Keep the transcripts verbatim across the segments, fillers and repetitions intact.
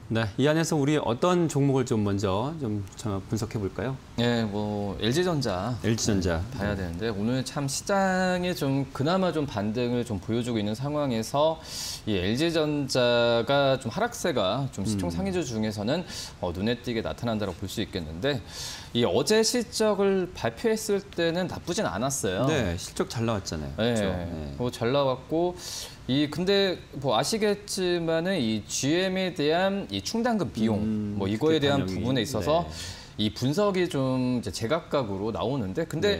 네, 이 안에서 우리 어떤 종목을 좀 먼저 좀 분석해 볼까요? 네, 뭐 엘지전자, 엘지전자 네, 봐야 되는데 오늘 참 시장에 좀 그나마 좀 반등을 좀 보여주고 있는 상황에서 이 엘지전자가 좀 하락세가 좀 시총 상위주 중에서는 어, 눈에 띄게 나타난다고 볼 수 있겠는데 이 어제 실적을 발표했을 때는 나쁘진 않았어요. 네, 실적 잘 나왔잖아요. 네, 그렇죠? 네. 뭐 잘 나왔고. 이 근데 뭐 아시겠지만은 이 지엠에 대한 이 충당금 비용 음, 뭐 이거에 대한 반영이, 부분에 있어서 네. 이 분석이 좀 이제 제각각으로 나오는데 근데 네.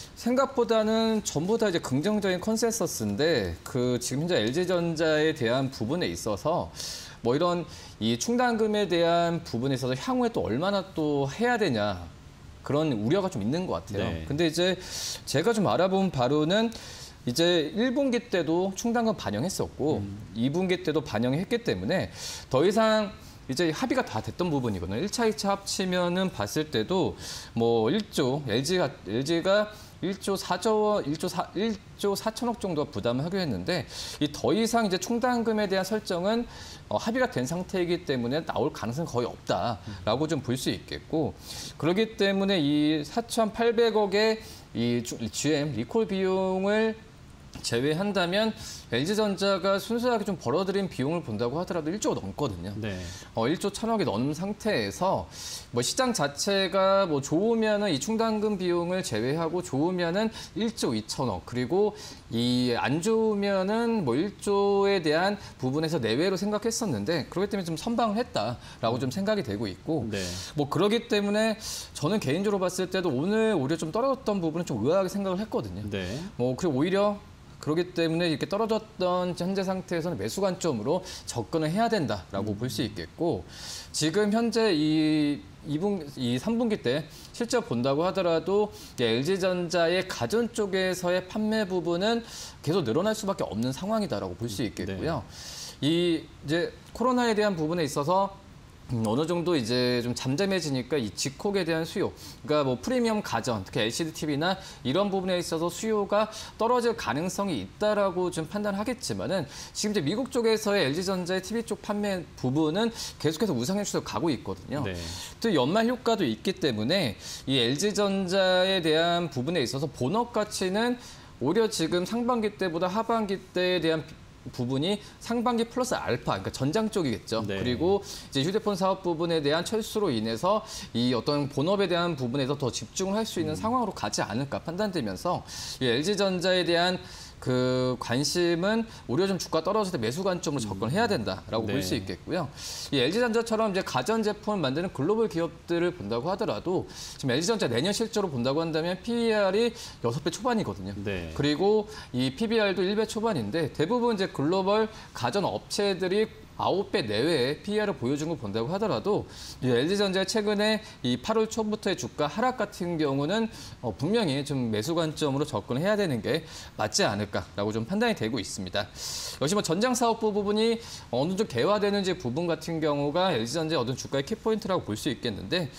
생각보다는 전부 다 이제 긍정적인 컨센서스인데 그 지금 현재 엘지전자에 대한 부분에 있어서 뭐 이런 이 충당금에 대한 부분에 있어서 향후에 또 얼마나 또 해야 되냐 그런 우려가 좀 있는 것 같아요. 네. 근데 이제 제가 좀 알아본 바로는 이제 일 분기 때도 충당금 반영했었고 음. 이 분기 때도 반영했기 때문에 더 이상 이제 합의가 다 됐던 부분이거든요. 일 차, 이 차 합치면은 봤을 때도 뭐 일조 엘지가 엘지가 일조 사조 원, 일조 사, 일조 사천억 정도가 부담을 하기로 했는데 이 더 이상 이제 충당금에 대한 설정은 어, 합의가 된 상태이기 때문에 나올 가능성은 거의 없다라고 좀 볼 수 있겠고 그렇기 때문에 이 사천팔백억의 이 지엠 리콜 비용을 제외한다면 엘지전자가 순수하게 좀 벌어들인 비용을 본다고 하더라도 일조가 넘거든요. 네. 어, 일조 천억이 넘는 상태에서 뭐 시장 자체가 뭐 좋으면은 이 충당금 비용을 제외하고 좋으면은 일조 이천억 그리고 이 안 좋으면은 뭐 일조에 대한 부분에서 내외로 생각했었는데 그렇기 때문에 좀 선방을 했다라고 좀 생각이 되고 있고 네. 뭐 그렇기 때문에 저는 개인적으로 봤을 때도 오늘 오히려 좀 떨어졌던 부분은 좀 의아하게 생각을 했거든요. 네. 뭐 그리고 오히려 그렇기 때문에 이렇게 떨어졌던 현재 상태에서는 매수 관점으로 접근을 해야 된다라고 음. 볼 수 있겠고 지금 현재 이 이 분, 이 삼 분기 때 실적 본다고 하더라도 엘지전자의 가전 쪽에서의 판매 부분은 계속 늘어날 수밖에 없는 상황이다라고 볼 수 있겠고요. 네. 이 이제 코로나에 대한 부분에 있어서 음, 어느 정도 이제 좀 잠잠해지니까 이 직콕에 대한 수요, 그러니까 뭐 프리미엄 가전, 특히 엘시디 티비나 이런 부분에 있어서 수요가 떨어질 가능성이 있다라고 좀 판단하겠지만은 지금 이제 미국 쪽에서의 엘지전자의 티비 쪽 판매 부분은 계속해서 우상향 추세로 가고 있거든요. 네. 또 연말 효과도 있기 때문에 이 엘지전자에 대한 부분에 있어서 본업 가치는 오히려 지금 상반기 때보다 하반기 때에 대한 부분이 상반기 플러스 알파, 그러니까 전장 쪽이겠죠. 네. 그리고 이제 휴대폰 사업 부분에 대한 철수로 인해서 이 어떤 본업에 대한 부분에서 더 집중을 할 수 있는 음. 상황으로 가지 않을까 판단되면서 이 엘지전자에 대한 그 관심은 오히려 좀 주가 떨어질 때 매수 관점으로 접근해야 된다라고 네. 볼 수 있겠고요. 이 엘지전자처럼 이제 가전 제품을 만드는 글로벌 기업들을 본다고 하더라도 지금 엘지전자 내년 실적으로 본다고 한다면 피이알이 여섯 배 초반이거든요. 네. 그리고 이 피비알도 일 배 초반인데 대부분 이제 글로벌 가전 업체들이 아홉 배 내외의 피이알을 보여준 걸 본다고 하더라도 엘지전자의 최근에 이 팔월 초부터의 주가 하락 같은 경우는 어, 분명히 좀 매수 관점으로 접근해야 되는 게 맞지 않을까라고 좀 판단이 되고 있습니다. 역시 뭐 전장 사업부 부분이 어느 정도 개화되는지 부분 같은 경우가 엘지전자의 어떤 주가의 키포인트라고 볼 수 있겠는데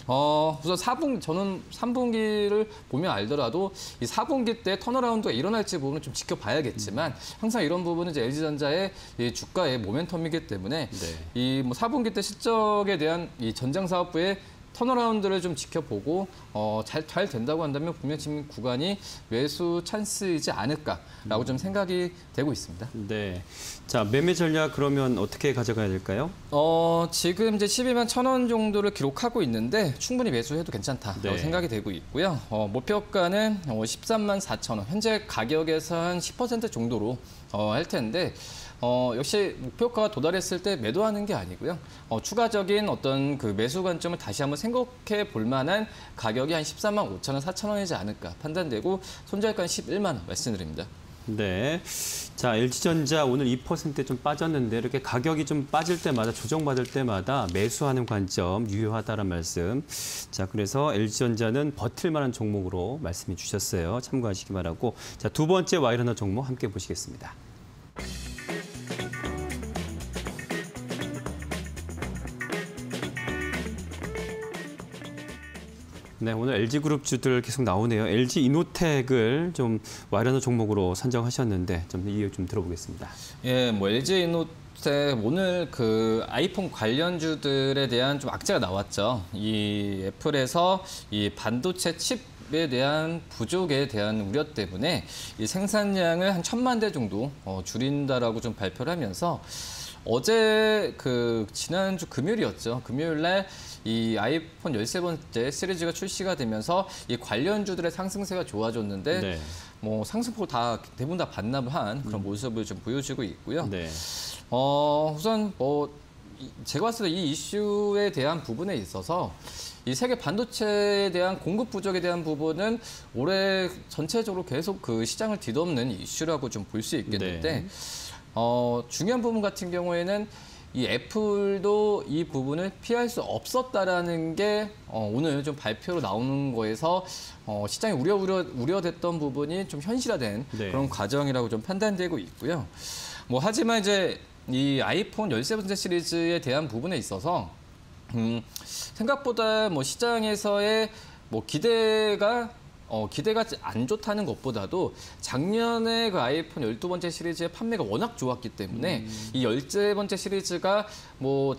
어, 우선 사 분기, 저는 삼 분기를 보면 알더라도 이 사 분기 때 턴어라운드가 일어날지 부분은 좀 지켜봐야겠지만 항상 이런 부분은 이제 엘지전자의 이 주가의 모멘텀이기 때문에 네. 이 뭐 사 분기 때 실적에 대한 이 전장 사업부의 턴어라운드를 좀 지켜보고 어, 잘, 잘 된다고 한다면 분명 지금 구간이 매수 찬스이지 않을까라고 음. 좀 생각이 되고 있습니다. 네. 자, 매매 전략 그러면 어떻게 가져가야 될까요? 어, 지금 이제 십이만 천 원 정도를 기록하고 있는데 충분히 매수해도 괜찮다라고 네. 생각이 되고 있고요. 어, 목표가는 어, 십삼만 사천 원. 현재 가격에서 한 십 퍼센트 정도로 어, 할 텐데 어, 역시 목표가가 도달했을 때 매도하는 게 아니고요. 어, 추가적인 어떤 그 매수 관점을 다시 한번 생각해 볼 만한 가격이 한 십삼만 오천 원, 사천 원이지 않을까 판단되고 손절가는 십일만 원 말씀드립니다. 네. 자, 엘지전자 오늘 이 퍼센트 좀 빠졌는데 이렇게 가격이 좀 빠질 때마다 조정받을 때마다 매수하는 관점 유효하다는 말씀. 자, 그래서 엘지전자는 버틸 만한 종목으로 말씀해 주셨어요. 참고하시기 바라고. 자, 두 번째 와이러너 종목 함께 보시겠습니다. 네, 오늘 엘지그룹주들 계속 나오네요. 엘지이노텍을 좀 와이러너 종목으로 선정하셨는데 좀 이유 좀 들어보겠습니다. 예, 뭐 엘지이노 글쎄, 오늘 그 아이폰 관련주들에 대한 좀 악재가 나왔죠. 이 애플에서 이 반도체 칩에 대한 부족에 대한 우려 때문에 이 생산량을 한 천만 대 정도 어, 줄인다라고 좀 발표를 하면서 어제 그 지난주 금요일이었죠. 금요일 날 이 아이폰 열세 번째 시리즈가 출시가 되면서 이 관련주들의 상승세가 좋아졌는데 네. 뭐 상승폭 다 대부분 다 반납한 그런 모습을 좀 보여주고 있고요. 네. 어, 우선 뭐 이- 제가 봤을 때 이 이슈에 대한 부분에 있어서 이 세계 반도체에 대한 공급 부족에 대한 부분은 올해 전체적으로 계속 그 시장을 뒤덮는 이슈라고 좀 볼 수 있겠는데 네. 어, 중요한 부분 같은 경우에는 이 애플도 이 부분을 피할 수 없었다라는 게 어, 오늘 좀 발표로 나오는 거에서 어, 시장이 우려, 우려, 우려됐던 부분이 좀 현실화된 네. 그런 과정이라고 좀 판단되고 있고요. 뭐 하지만 이제 이 아이폰 열세 번째 시리즈에 대한 부분에 있어서 음, 생각보다 뭐 시장에서의 뭐 기대가 어, 기대가 안 좋다는 것보다도 작년에 그 아이폰 열두 번째 시리즈의 판매가 워낙 좋았기 때문에 음. 이 열세 번째 시리즈가 뭐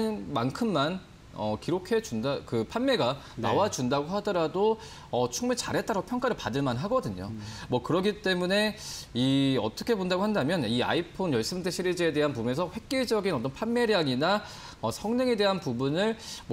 작년만큼만 어, 기록해 준다, 그 판매가 네. 나와 준다고 하더라도 어, 충분히 잘했다고 평가를 받을 만 하거든요. 음. 뭐 그렇기 때문에 이 어떻게 본다고 한다면 이 아이폰 열세 번째 시리즈에 대한 부분에서 획기적인 어떤 판매량이나 어, 성능에 대한 부분을 뭐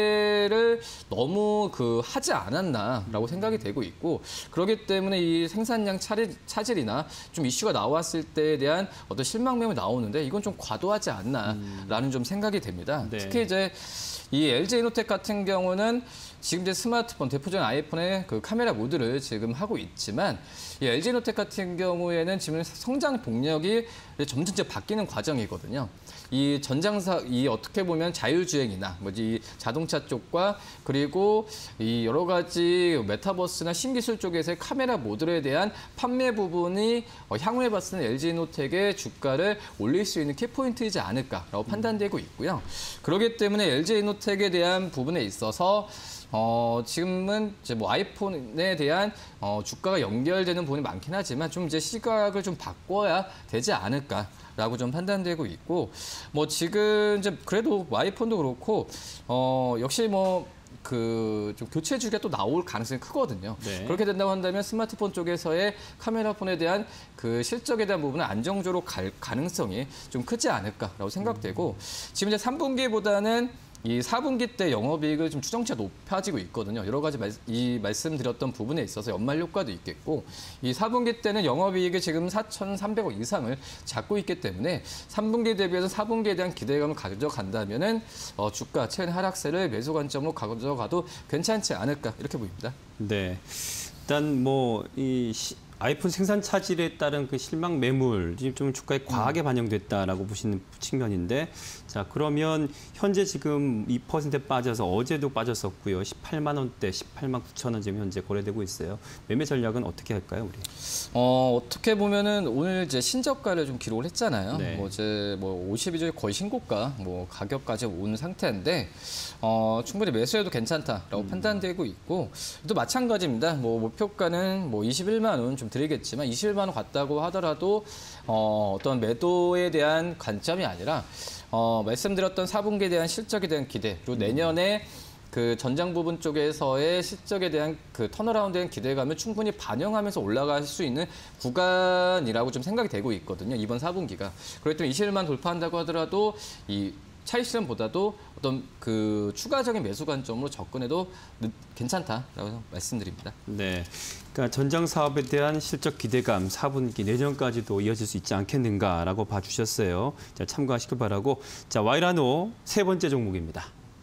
기대를 너무 그 하지 않았나라고 생각이 되고 있고 그렇기 때문에 이 생산량 차질, 차질이나 좀 이슈가 나왔을 때에 대한 어떤 실망감이 나오는데 이건 좀 과도하지 않나라는 좀 생각이 됩니다. 네. 특히 이제 이 엘지이노텍 같은 경우는 지금 이제 스마트폰 대표적인 아이폰의 그 카메라 모드를 지금 하고 있지만 이 엘지이노텍 같은 경우에는 지금 성장 동력이 점점 이제 바뀌는 과정이거든요. 이 전장사 이 어떻게 보면 자율주행이나 뭐지 자동차 쪽과 그리고 이 여러 가지 메타버스나 신기술 쪽에서의 카메라 모듈에 대한 판매 부분이 어, 향후에 봤을 때 엘지이노텍의 주가를 올릴 수 있는 키포인트이지 않을까라고 판단되고 있고요. 그렇기 때문에 엘지이노텍에 대한 부분에 있어서 어, 지금은 이제 뭐 아이폰에 대한 어, 주가가 연결되는 부분이 많긴 하지만 좀 이제 시각을 좀 바꿔야 되지 않을까라고 좀 판단되고 있고 뭐 지금 이제 그래도 뭐 아이폰도 그렇고 어, 역시 뭐 그 좀 교체 주기가 또 나올 가능성이 크거든요. 네. 그렇게 된다고 한다면 스마트폰 쪽에서의 카메라폰에 대한 그 실적에 대한 부분은 안정적으로 갈 가능성이 좀 크지 않을까라고 생각되고 지금 이제 삼 분기보다는 이 사 분기 때 영업이익을 좀 추정치가 높아지고 있거든요. 여러 가지 말, 이 말씀드렸던 부분에 있어서 연말 효과도 있겠고 이 사 분기 때는 영업이익이 지금 사천삼백억 이상을 잡고 있기 때문에 삼 분기 대비해서 사 분기에 대한 기대감을 가져간다면은 어, 주가 최근 하락세를 매수 관점으로 가져가도 괜찮지 않을까 이렇게 보입니다. 네. 일단 뭐 이 아이폰 생산 차질에 따른 그 실망 매물 지금 좀 주가에 과하게 반영됐다라고 보시는 측면인데 자 그러면 현재 지금 이 퍼센트 빠져서 어제도 빠졌었고요. 십팔만 원대, 십팔만 구천 원 지금 현재 거래되고 있어요. 매매 전략은 어떻게 할까요, 우리? 어, 어떻게 보면은 오늘 이제 신저가를 좀 기록을 했잖아요. 네. 뭐 이제 뭐 오십이 주에 거의 신고가 뭐 가격까지 온 상태인데 어, 충분히 매수해도 괜찮다라고 음. 판단되고 있고 또 마찬가지입니다. 뭐 목표가는 뭐 이십일만 원 좀 드리겠지만 이십일만 원 갔다고 하더라도 어, 어떤 매도에 대한 관점이 아니라 어, 말씀드렸던 사 분기에 대한 실적에 대한 기대 그리고 내년에 그 전장 부분 쪽에서의 실적에 대한 그 턴어라운드에 대한 기대감을 충분히 반영하면서 올라갈 수 있는 구간이라고 좀 생각이 되고 있거든요. 이번 사 분기가. 그렇기 때문에 이십일만 돌파한다고 하더라도 이 차익 실현보다도 어떤 그 추가적인 매수 관점으로 접근해도 괜찮다라고 말씀드립니다. 네. 그러니까 전장 사업에 대한 실적 기대감 사 분기 내년까지도 이어질 수 있지 않겠는가라고 봐주셨어요. 자, 참고하시길 바라고. 자, 와이라노 세 번째 종목입니다.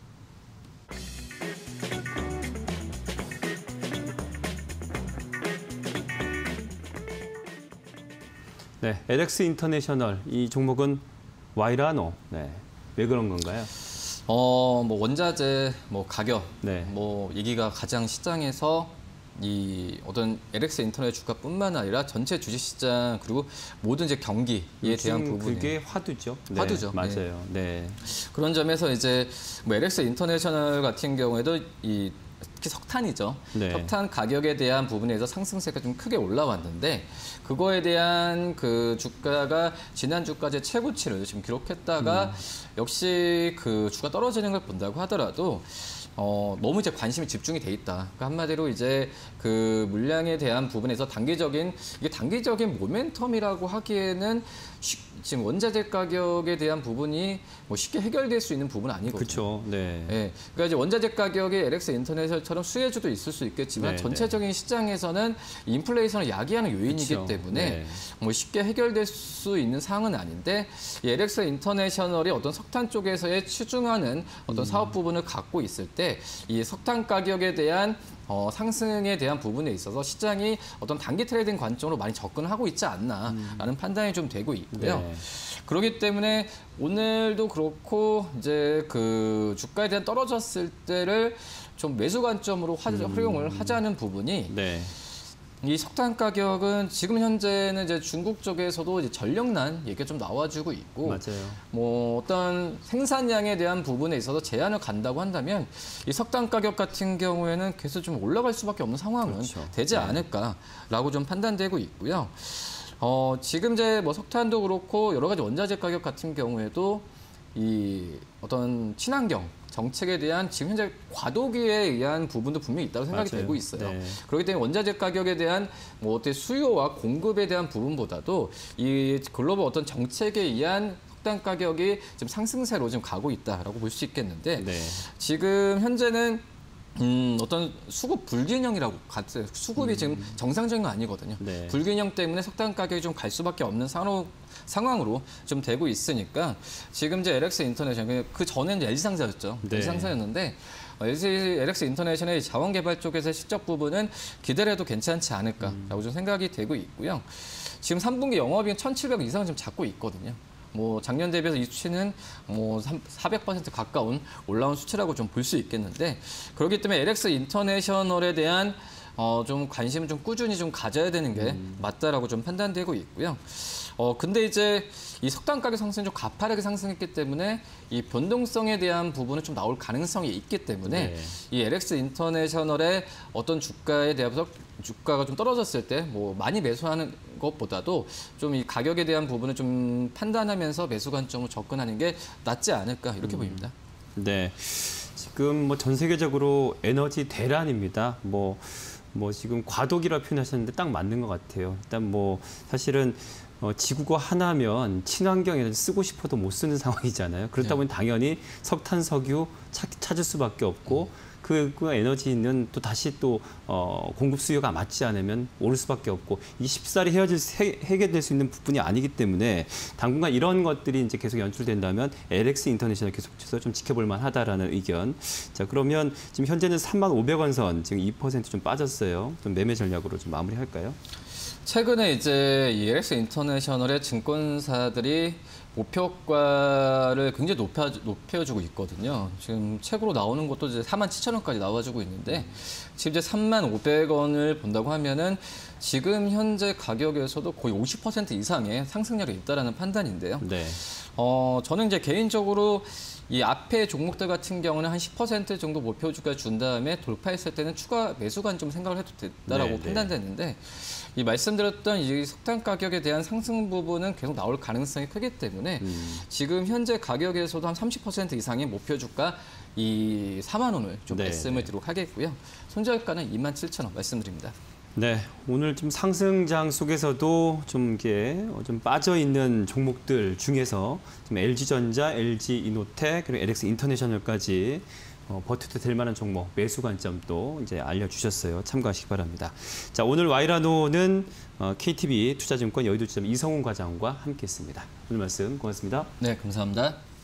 네, 엘엑스 인터내셔널 이 종목은 와이라노. 네. 왜 그런 건가요? 어, 뭐 원자재, 뭐 가격, 네. 뭐 얘기가 가장 시장에서 이 어떤 엘엑스 인터넷 주가뿐만 아니라 전체 주식시장 그리고 모든 이제 경기에 대한 요즘 부분이 그게 화두죠. 네, 화두죠. 맞아요. 네. 그런 점에서 이제 뭐 엘엑스 인터내셔널 같은 경우에도 이 특히 석탄이죠. 네. 석탄 가격에 대한 부분에서 상승세가 좀 크게 올라왔는데 그거에 대한 그 주가가 지난주까지 최고치를 지금 기록했다가 음. 역시 그 주가 떨어지는 걸 본다고 하더라도 어, 너무 이제 관심이 집중이 돼 있다. 그러니까 한마디로 이제 그 물량에 대한 부분에서 단기적인 이게 단기적인 모멘텀이라고 하기에는 쉽, 지금 원자재 가격에 대한 부분이 뭐 쉽게 해결될 수 있는 부분은 아니거든요. 그렇죠. 네. 예, 그러니까 이제 원자재 가격이 엘엑스 인터내셔널처럼 수혜주도 있을 수 있겠지만 네, 전체적인 시장에서는 인플레이션을 야기하는 요인이기 그렇죠. 때문에 네. 뭐 쉽게 해결될 수 있는 사항은 아닌데 이 엘엑스 인터내셔널이 어떤 석탄 쪽에서의 치중하는 어떤 음. 사업 부분을 갖고 있을 때 이 석탄 가격에 대한 어, 상승에 대한 부분에 있어서 시장이 어떤 단기 트레이딩 관점으로 많이 접근을 하고 있지 않나라는 음. 판단이 좀 되고 있고요. 네. 그렇기 때문에 오늘도 그렇고 이제 그 주가에 대한 떨어졌을 때를 좀 매수 관점으로 화, 음. 활용을 하자는 부분이 네. 이 석탄 가격은 지금 현재는 이제 중국 쪽에서도 이제 전력난 얘기가 좀 나와주고 있고 맞아요. 뭐 어떤 생산량에 대한 부분에 있어서 제한을 간다고 한다면 이 석탄 가격 같은 경우에는 계속 좀 올라갈 수밖에 없는 상황은 그렇죠. 되지 네. 않을까라고 좀 판단되고 있고요. 어, 지금 이제 뭐 석탄도 그렇고 여러 가지 원자재 가격 같은 경우에도 이 어떤 친환경 정책에 대한 지금 현재 과도기에 의한 부분도 분명히 있다고 생각이 맞아요. 되고 있어요. 네. 그렇기 때문에 원자재 가격에 대한 뭐 어때 수요와 공급에 대한 부분보다도 이 글로벌 어떤 정책에 의한 석탄 가격이 지금 상승세로 지금 가고 있다라고 볼 수 있겠는데 네. 지금 현재는 음, 어떤 수급 불균형이라고 같아요. 수급이 음. 지금 정상적인 건 아니거든요. 네. 불균형 때문에 석탄 가격이 좀 갈 수밖에 없는 상황, 상황으로 좀 되고 있으니까 지금 이제 엘엑스 인터내셔널 그 전에는 엘지상사였죠. 네. 엘지상사였는데 엘지 엘엑스 인터내셔널의 자원 개발 쪽에서의 실적 부분은 기대해도 괜찮지 않을까라고 좀 생각이 되고 있고요. 지금 삼 분기 영업이익 천칠백 이상을 좀 잡고 있거든요. 뭐 작년 대비해서 이 수치는 뭐 사백 퍼센트 가까운 올라온 수치라고 좀 볼 수 있겠는데 그렇기 때문에 엘엑스 인터내셔널에 대한 어 좀 관심을 좀 꾸준히 좀 가져야 되는 게 음. 맞다라고 좀 판단되고 있고요. 어 근데 이제 이 석탄 가격 상승이 좀 가파르게 상승했기 때문에 이 변동성에 대한 부분은 좀 나올 가능성이 있기 때문에 네. 이 엘엑스 인터내셔널의 어떤 주가에 대해서 주가가 좀 떨어졌을 때 뭐 많이 매수하는 것보다도 좀 이 가격에 대한 부분을 좀 판단하면서 매수 관점으로 접근하는 게 낫지 않을까 이렇게 음. 보입니다. 네. 지금 뭐 전 세계적으로 에너지 대란입니다. 뭐, 뭐 지금 과도기라 표현하셨는데 딱 맞는 것 같아요. 일단 뭐 사실은 어, 지구가 하나면 친환경 에너지 쓰고 싶어도 못 쓰는 상황이잖아요. 그렇다 보니 당연히 석탄, 석유 찾, 찾을 수밖에 없고 그, 그 에너지는 또 다시 또 어, 공급 수요가 맞지 않으면 오를 수밖에 없고 이 쉽사리 헤어질 해, 해결될 수 있는 부분이 아니기 때문에 당분간 이런 것들이 이제 계속 연출된다면 엘엑스 인터내셔널 계속해서 좀 지켜볼 만하다라는 의견. 자 그러면 지금 현재는 삼만 오백 원 선 지금 이 퍼센트 좀 빠졌어요. 좀 매매 전략으로 좀 마무리할까요? 최근에 이제 이 엘엑스 인터내셔널의 증권사들이 목표가를 굉장히 높여, 높여주고 있거든요. 지금 책으로 나오는 것도 이제 사만 칠천 원까지 나와주고 있는데 지금 이제 삼만 오백 원을 본다고 하면은 지금 현재 가격에서도 거의 오십 퍼센트 이상의 상승률이 있다라는 판단인데요. 네. 어, 저는 이제 개인적으로 이 앞에 종목들 같은 경우는 한 십 퍼센트 정도 목표 주가 준 다음에 돌파했을 때는 추가 매수 관점 생각을 해도 된다라고 네, 네. 판단되는데 이 말씀드렸던 이 석탄 가격에 대한 상승 부분은 계속 나올 가능성이 크기 때문에 음. 지금 현재 가격에서도 한 삼십 퍼센트 이상의 목표 주가 이 사만 원을 좀 네, 말씀을 네. 드리도록 하겠고요. 손절가는 이만 칠천 원 말씀드립니다. 네, 오늘 좀 상승장 속에서도 좀 이게 좀 빠져 있는 종목들 중에서 좀 엘지전자, 엘지이노텍 그리고 엘엑스 인터내셔널까지 어, 버텨도 될 만한 종목 매수 관점도 이제 알려주셨어요. 참고하시기 바랍니다. 자, 오늘 와이라노는 어, 케이티비 투자증권 여의도지점 이성훈 과장과 함께했습니다. 오늘 말씀 고맙습니다. 네, 감사합니다.